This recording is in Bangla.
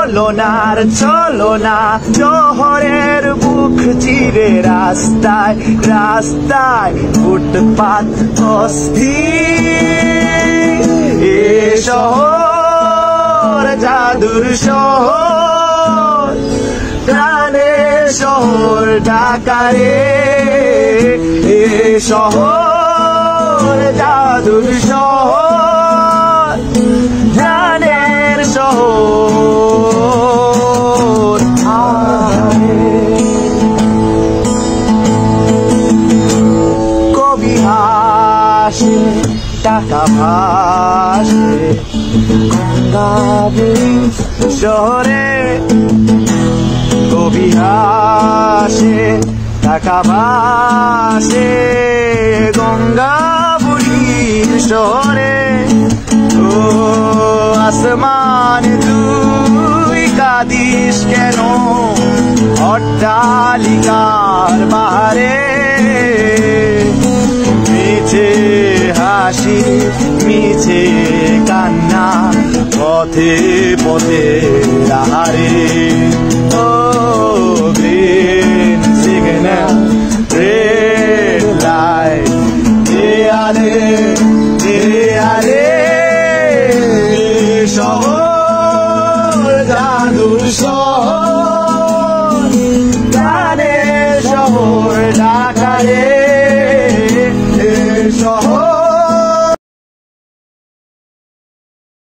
দোলনার ছলনা শহরের বুক চিরে রাস্তায় রাস্তায় ফুটপাত অস্থির এ শহর জাদুর শহর প্রাণের শহর ঢাকা রে এ শহর জাদুর শহর প্রাণের শহর কবি হাসে টাকা ভাসে গঙ্গাবুড়ি শহরে কবি হাসে টাকা ভাসে গঙ্গাবুড়ির শহরে ও আসমান তুই কাঁদিস কেন অট্টালিকার বাহারে মিছে হাসি মিছে কান্না পথে পথে আহারে